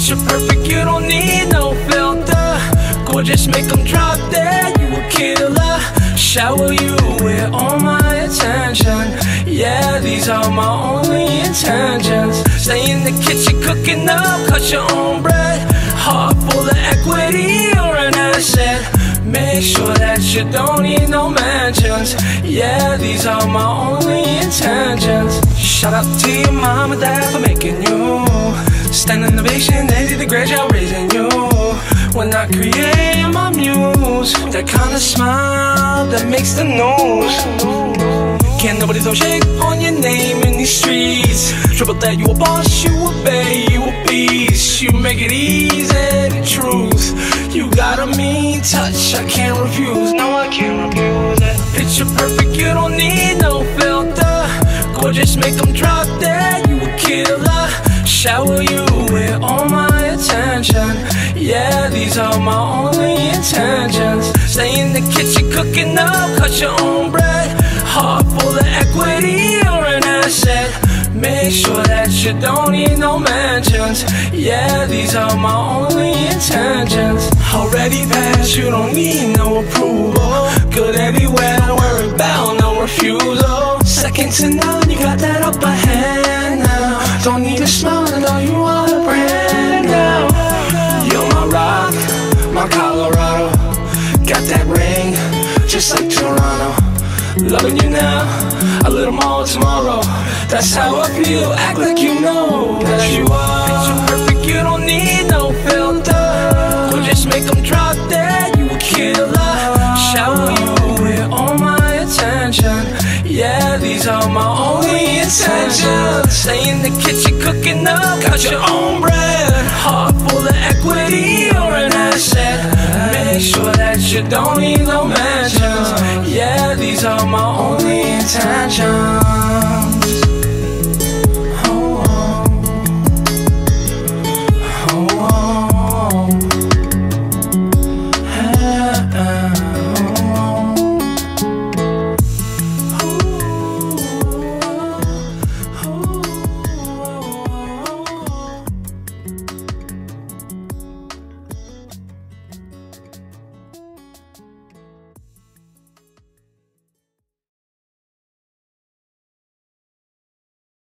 Picture perfect, you don't need no filter. Gorgeous, make them drop dead, you a killer. Shower you with all my attention. Yeah, these are my only intentions. Stay in the kitchen cooking up, cut your own bread. Heart full of equity, you're an asset. Make sure that you don't need no mansions. Yeah, these are my only intentions. Shout out to your mom and dad for making you. Standing ovation, they did a great job raising you. When I create my muse, that kind of smile that makes the news. Can't nobody throw shade on your name in these streets. Triple that, you a boss, you a bae, you a beast. You make it easy, the truth. You got a mean touch, I can't refuse. No, I can't refuse it. Picture perfect, you don't need no filter. Gorgeous, make them drop dead, you a killer. Shower you with all my attention. Yeah, these are my only intentions. Stay in the kitchen cooking up, cut your own bread. Heart full of equity, you're an asset. Make sure that you don't need no mansions. Yeah, these are my only intentions. Already passed, you don't need no approval. Good anywhere, don't worry about no refusal. Second to none, you got that upper hand now. Don't need to smile to know you are the brand now. You're my rock, my Colorado. Got that ring, just like Toronto. Loving you now, a little more tomorrow. That's how I feel, act like you know that you are. Picture perfect, you don't need no filter. We'll just make them drop dead, you a killer. Shower you with all my attention. Yeah, these are my only intentions. Stay in the kitchen cooking up, cut your own bread. Heart full of equity, you're an asset. Make sure that you don't need no mansions. Yeah, these are my only intentions.